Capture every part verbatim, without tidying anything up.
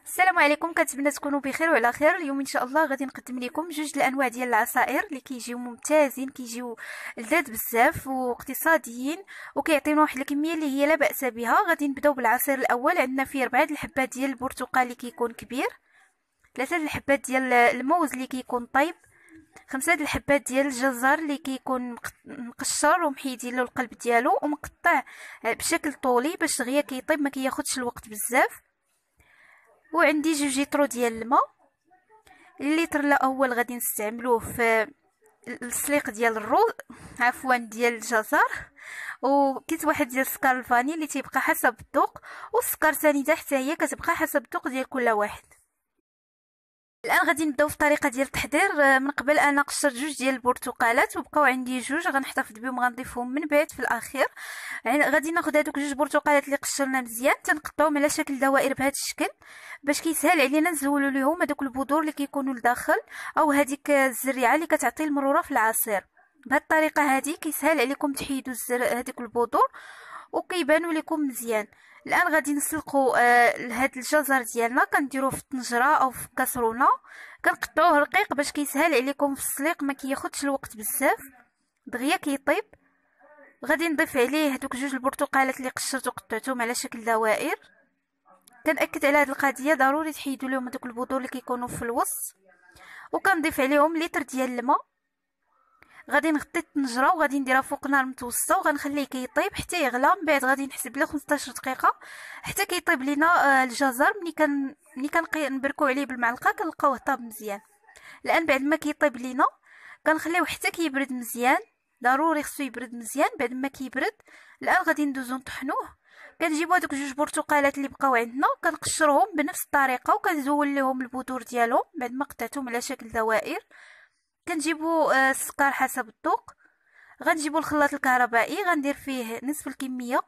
السلام عليكم، كنتمنى تكونوا بخير وعلى خير. اليوم ان شاء الله غادي نقدم لكم جوج الانواع ديال العصائر اللي كيجيو ممتازين، كيجيو لذاذ بزاف واقتصاديين وكيعطيونا واحد الكميه اللي هي لا باس بها. غادي نبداو بالعصير الاول. عندنا فيه اربعه الحبات ديال البرتقال اللي كيكون كبير، ثلاثه الحبات ديال الموز اللي كيكون طيب، خمسه د الحبات ديال الجزر اللي كيكون مقشر ومحيدين له القلب ديالو ومقطع بشكل طولي باش دغيا كيطيب ما كياخذش الوقت بزاف. وعندي جوج لتر ديال الماء. الليتر الاول غادي نستعملوه في السليق ديال الروز عفوا ديال الجزر، وكيس واحد ديال السكر الفاني اللي تيبقى حسب الذوق، والسكر ثاني حتى هي كتبقى حسب الذوق ديال كل واحد. الان غادي نبداو في الطريقه ديال التحضير. من قبل انا قشرت جوج ديال البرتقالات وبقاو عندي جوج غنحتفظ بهم، غنضيفهم من بعد في الاخير. يعني غادي ناخذ هذوك جوج برتقالات اللي قشرنا مزيان تنقطعوهم على شكل دوائر بهذا الشكل باش كيسهل علينا نزولوا ليهم هذوك البذور اللي كيكونوا لداخل او هذيك الزريعه اللي كتعطي المروره في العصير. بهذه الطريقه هذه كيسهل عليكم تحيدوا هذيك البذور وكيبانوا لكم مزيان. الان غادي نسلقوا آه هاد الجزر ديالنا، كنديروه في الطنجره او في كاسرونه، كنقطعوه رقيق باش كيسهل عليكم في السليق، ما كياخذش الوقت بزاف دغيا كيطيب. غادي نضيف عليه هذوك جوج البرتقالات اللي قشرت وقطعتهم على شكل دوائر. كنأكد على هذه القضيه، ضروري تحيدوا لهم هذوك البذور اللي كيكونوا في الوسط. وكنضيف عليهم لتر ديال الماء. غادي نغطي الطنجره وغادي نديرها فوق نار متوسطه وغنخليه كيطيب حتى يغلى. من بعد غادي نحسب له خمسطاش دقيقه حتى كيطيب لينا الجزر. ملي كان ملي كنبركو عليه بالمعلقه كنلقاوه طاب مزيان. الان بعد ما كيطيب لينا كنخليوه حتى كيبرد مزيان، ضروري خصو يبرد مزيان. بعد ما كيبرد الان غادي ندوزو نطحنوه. كنجيبو هذوك جوج برتقالات اللي بقاو عندنا كنقشرهم بنفس الطريقه وكنزول لهم البذور ديالهم بعد ما قطعتهم على شكل دوائر. كنجيبو السكر حسب الذوق. غنجيبو الخلاط الكهربائي، غندير فيه نصف الكميه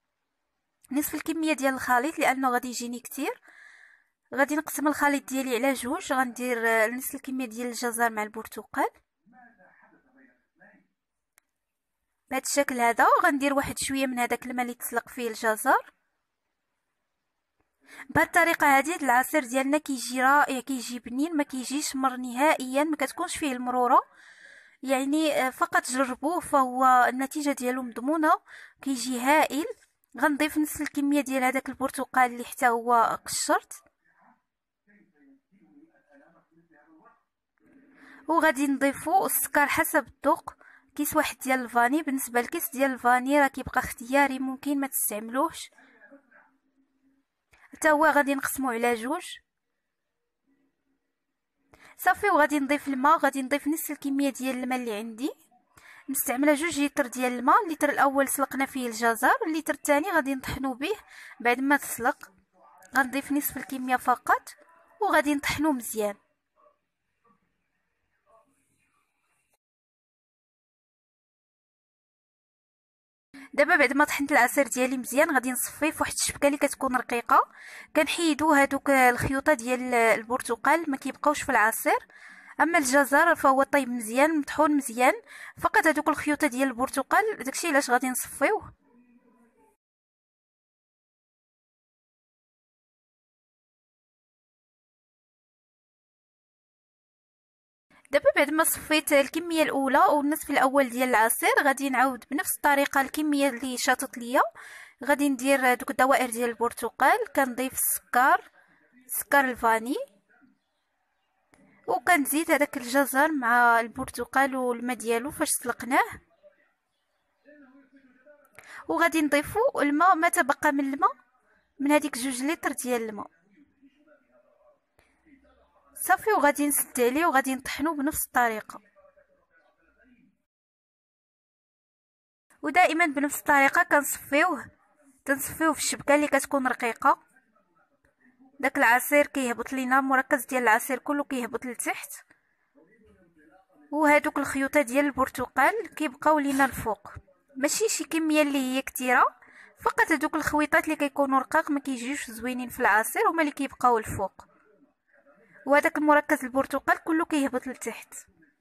نصف الكميه ديال الخليط لانه غادي يجيني كتير. غادي نقسم الخليط ديالي على جوج، غندير نصف الكميه ديال الجزر مع البرتقال بهذا الشكل هذا. غندير واحد شويه من هذاك الماء اللي تسلق فيه الجزر. بهذه الطريقه هذه العصير ديالنا كيجي رائع، كيجي بنين، ما كيجيش مر نهائيا، ما كتكونش فيه المروره. يعني فقط جربوه فهو النتيجه ديالو مضمونه، كيجي هائل. غنضيف نص الكميه ديال هذاك البرتقال اللي حتى هو قشرت، وغادي نضيفو السكر حسب الذوق. كيس واحد ديال الفاني. بالنسبه للكيس ديال الفاني راه كيبقى اختياري، ممكن ما تستعملوهش حتى هو. غادي نقسمو على جوج صافي. وغادي نضيف الماء، غادي نضيف نص الكميه ديال الماء اللي عندي. مستعمله جوج لتر ديال الماء. الليتر الاول سلقنا فيه الجزر، الليتر الثاني غادي نطحنو به بعد ما تسلق. غنضيف نصف الكميه فقط وغادي نطحنو مزيان. دابا بعد ما طحنت العصير ديالي مزيان غادي نصفيه في واحد الشبكه اللي كتكون رقيقه. كنحيدو هادوك الخيوطه ديال البرتقال ما كيبقاوش في العصير. اما الجزر فهو طيب مزيان مطحون مزيان، فقط هادوك الخيوطه ديال البرتقال داكشي علاش غادي نصفيوه. دابا بعد ما صفيت الكميه الاولى والنصف الاول ديال العصير غادي نعاود بنفس الطريقه الكميه اللي شاطت ليا. غادي ندير دوك الدوائر ديال البرتقال، كنضيف السكر سكر الفاني، وكنزيد هذاك الجزر مع البرتقال والماء ديالو فاش سلقناه. وغادي نضيفو الماء ما تبقى من الماء من هذيك جوج لتر ديال الماء صافي. وغادي نسد عليه وغادي نطحنو بنفس الطريقه. ودائما بنفس الطريقه كنصفيوه تنصفيوه في الشبكه اللي كتكون رقيقه. داك العصير كيهبط لينا، المركز ديال العصير كله كيهبط لتحت، وهادوك الخيوطه ديال البرتقال كيبقاو لينا الفوق. ماشي شي كميه اللي هي كثيره، فقط هادوك الخويطات اللي كيكونوا رقاق ما كيجيوش زوينين في العصير هما اللي كيبقاو الفوق، وهذاك المركز البرتقال كله كيهبط لتحت.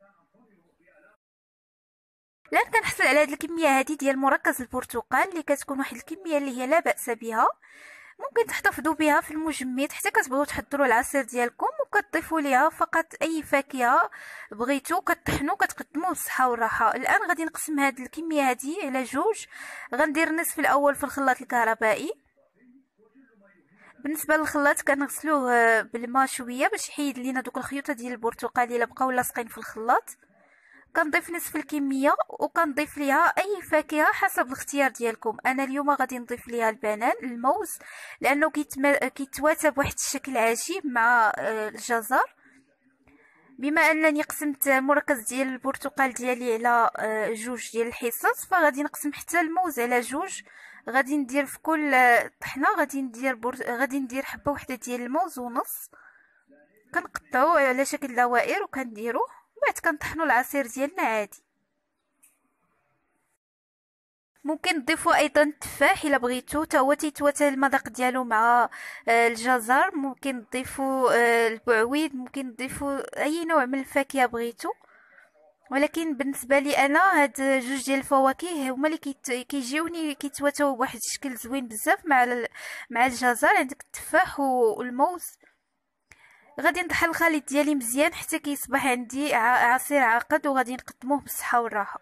الان كنحصل على هاد الكميه هذه ديال مركز البرتقال اللي كتكون واحد الكميه اللي هي لا باس بها. ممكن تحتفظوا بها في المجمد حتى كتبغيو تحضروا العصير ديالكم، وكتضيفوا ليها فقط اي فاكهه بغيتو، كطحنوا كتقدموه بالصحه والراحه. الان غادي نقسم هاد الكميه هادي على جوج. غندير نصف الاول في الخلاط الكهربائي. بالنسبه للخلاط كنغسلوه بالماء شويه باش يحيد لينا دوك الخيوطه ديال البرتقال اللي بقاو لاصقين في الخلاط. كنضيف نصف الكميه وكنضيف ليها اي فاكهه حسب الاختيار ديالكم. انا اليوم غادي نضيف ليها البنان، الموز، لانه كيتم... كيتواتى بواحد الشكل عجيب مع الجزر. بما انني قسمت المركز ديال البرتقال ديالي على جوج ديال الحصص، فغادي نقسم حتى الموز على جوج. غادي ندير في كل طحنه غادي ندير بر... غادي ندير حبه وحده ديال الموز ونص، كنقطعوه على شكل دوائر وكنديروه، بعد كنطحنوا العصير ديالنا عادي. ممكن تضيفوا ايضا التفاح الا بغيتو، تا هو تيتواتى المذاق ديالو مع الجزر. ممكن تضيفوا البعويد، ممكن تضيفوا اي نوع من الفاكهه بغيتو، ولكن بالنسبه لي انا هاد جوج ديال الفواكه هما اللي كيجيوني كيتواتاو بواحد الشكل زوين بزاف مع مع الجزر. عندك التفاح والموز. غادي نطحن الخليط ديالي مزيان حتى كيصبح عندي عصير عاقد، وغادي نقدموه بالصحه والراحه.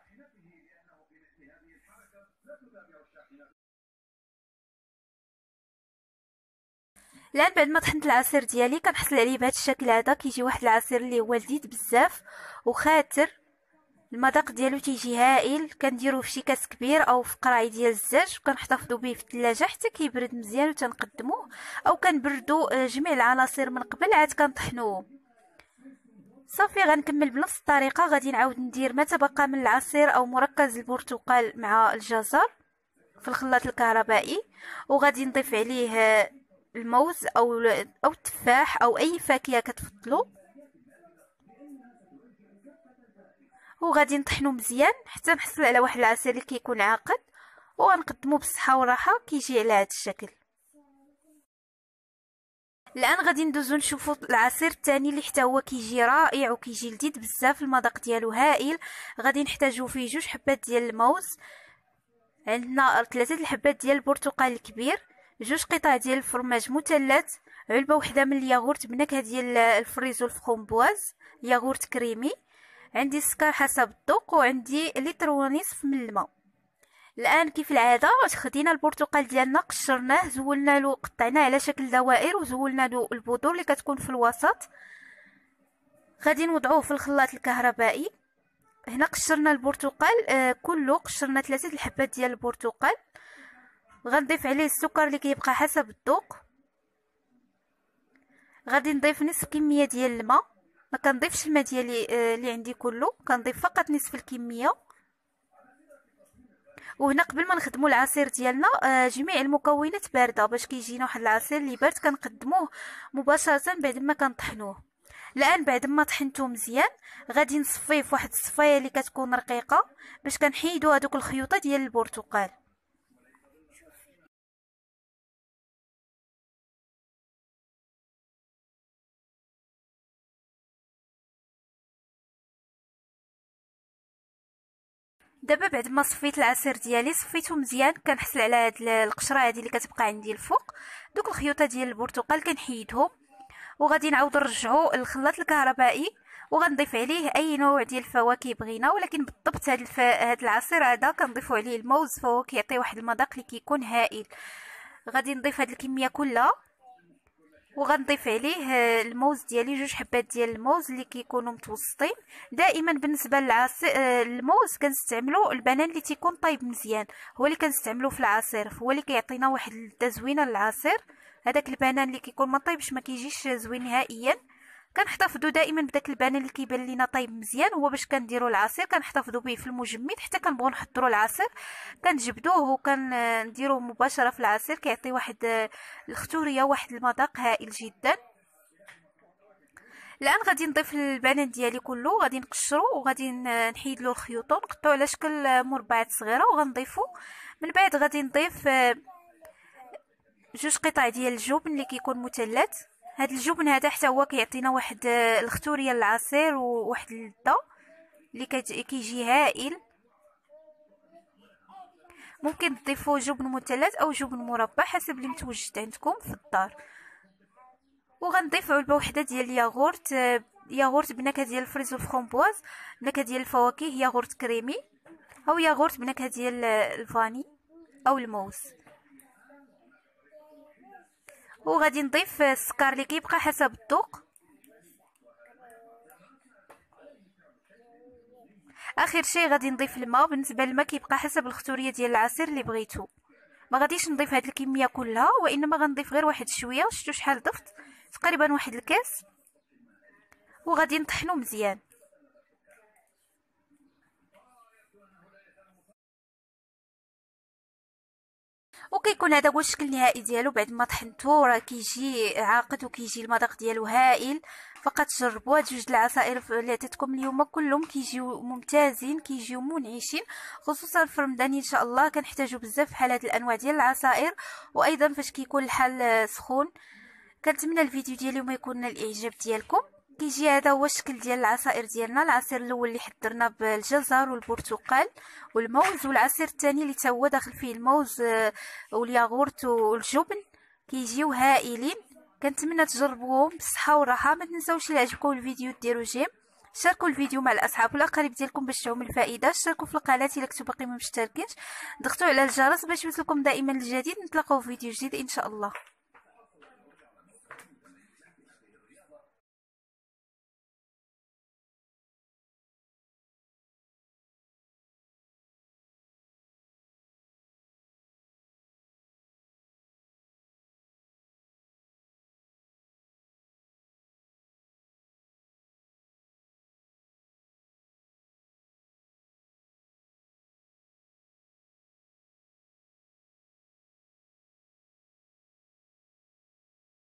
الان بعد ما طحنت العصير ديالي كنحصل عليه بهذا الشكل هذا. كيجي واحد العصير اللي هو لذيذ بزاف وخاتر، المذاق ديالو تيجي هائل. كنديروه في شي كاس كبير او في قراي ديال الزاج، وكنحتفظوا به في الثلاجه حتى كيبرد مزيان وتنقدموه، او كنبردوا جميع العناصر من قبل عاد كنطحنوه. صافي غنكمل بنفس الطريقه. غادي نعاود ندير ما تبقى من العصير او مركز البرتقال مع الجزر في الخلاط الكهربائي، وغادي نضيف عليه الموز او او التفاح او اي فاكهه كتفضلوا، وغادي نطحنو مزيان حتى نحصل على واحد العصير اللي كيكون عاقد، وغنقدمو بالصحه والراحه. كيجي على هذا الشكل. الان غادي ندوزو نشوفو العصير الثاني اللي حتى هو كيجي رائع وكيجي لذيذ بزاف، المذاق ديالو هائل. غادي نحتاجو فيه جوج حبات ديال الموز، عندنا ثلاثه الحبات ديال البرتقال الكبير، جوج قطع ديال الفرماج مثلث، علبه وحده من الياغورت بنكهه ديال الفريز والفخومبواز، ياغورت كريمي، عندي السكر حسب الذوق، وعندي لتر ونصف من الماء. الان كيف العاده خدينا البرتقال ديالنا قشرناه، زولنا له، قطعناه على شكل دوائر وزولنا له البذور اللي كتكون في الوسط. غادي نوضعوه في الخلاط الكهربائي. هنا قشرنا البرتقال آه كله، قشرنا ثلاثه الحبات ديال البرتقال. غنضيف عليه السكر اللي كيبقى حسب الذوق. غادي نضيف نصف كميه ديال الماء، ما كنضيفش الماء ديالي آه اللي عندي كله، كنضيف فقط نصف الكميه. وهنا قبل ما نخدموا العصير ديالنا آه جميع المكونات بارده باش كيجينا واحد العصير اللي بارد كنقدموه مباشره بعد ما كنطحنوه. الان بعد ما طحنته مزيان غادي نصفيه في واحد الصفايه اللي كتكون رقيقه باش كنحيدوا هذوك الخيوطه ديال البرتقال. دابا بعد ما صفيت العصير ديالي صفيته مزيان، كنحصل على هاد القشره هذه اللي كتبقى عندي الفوق، دوك الخيوطه ديال البرتقال كنحيدهم. وغادي نعاود نرجعو الخلاط الكهربائي، وغنضيف عليه اي نوع ديال الفواكه بغينا، ولكن بالضبط هاد الف... هاد العصير هذا كنضيفوا عليه الموز، فهو كيعطي واحد المذاق اللي كيكون هائل. غادي نضيف هاد الكميه كلها، وغنضيف عليه الموز ديالي، جوج حبات ديال الموز اللي كيكونوا متوسطين. دائما بالنسبه للعصير الموز كنستعملوا البنان اللي تيكون طايب مزيان، هو اللي كنستعملوه في العصير، هو اللي كيعطينا واحد اللذه زوينه للعصير. هذاك البنان اللي كيكون ما طايبش ما كيجيش زوين نهائيا. كنحتفظوا دائما بداك البنان اللي كيبان لينا طايب مزيان، هو باش كنديروا العصير كنحتفظوا به في المجمد حتى كنبغوا نحضروا العصير كنجبدوه وكنديروه مباشره في العصير، كيعطي واحد الختوريه واحد المذاق هائل جدا. الان غادي نضيف البنان ديالي كله، غادي نقشرو وغادي نحيد له الخيوط ونقطعو على شكل مربعات صغيره وغنضيفو. من بعد غادي نضيف جوج قطع ديال الجبن اللي كيكون مثلث. هاد الجبن هذا حتى هو كيعطينا واحد الختوريه للعصير وواحد اللذه اللي كيجي هائل. ممكن تضيفوا جبن مثلث او جبن مربع حسب اللي متوجد عندكم في الدار. وغنضيف علبه وحده ديال الياغورت، ياغورت بنكهه ديال الفريز والفرومبواز، نكهه ديال الفواكه، ياغورت كريمي او ياغورت بنكهه ديال الفاني او الموز. وغادي نضيف السكر اللي كيبقى حسب الذوق. اخر شيء غادي نضيف الماء. بالنسبه للماء كيبقى حسب الختوريه ديال العصير اللي بغيتو، ما غاديش نضيف هاد الكميه كلها، وانما غنضيف غير واحد شويه. شفتوا شحال ضفت؟ تقريبا واحد الكاس. وغادي نطحنو مزيان. وكيكون هذا هو الشكل النهائي ديالو بعد ما طحنتو. راه كيجي عاقد وكيجي المذاق ديالو هائل. فقط جربوا هاد جوج العصائر اللي عطيتكم اليوم، كلهم كيجيو ممتازين، كيجيو منعشين، خصوصا في رمضان ان شاء الله كنحتاجو بزاف بحال هاد الانواع ديال العصائر، وايضا فاش كيكون الحال سخون. كنتمنى الفيديو ديال اليوم يكون نال الاعجاب ديالكم. كيجي هذا هو الشكل ديال العصائر ديالنا. العصير الاول اللي حضرنا بالجزر والبرتقال والموز، والعصير الثاني اللي تا هو داخل فيه الموز والياغورت والجبن، كيجيو هائلين. كنتمنى تجربوهم بالصحه والراحه. ما تنساوش الا عجبكم الفيديو ديروا جيم، شاركوا الفيديو مع الاصحاب والاقارب ديالكم باش تعم الفائده، اشتركوا في القناه الا كنتو باقي ما مشتركينش، ضغطوا على الجرس باش يوصلكم دائما الجديد. نتلاقاو في فيديو جديد ان شاء الله.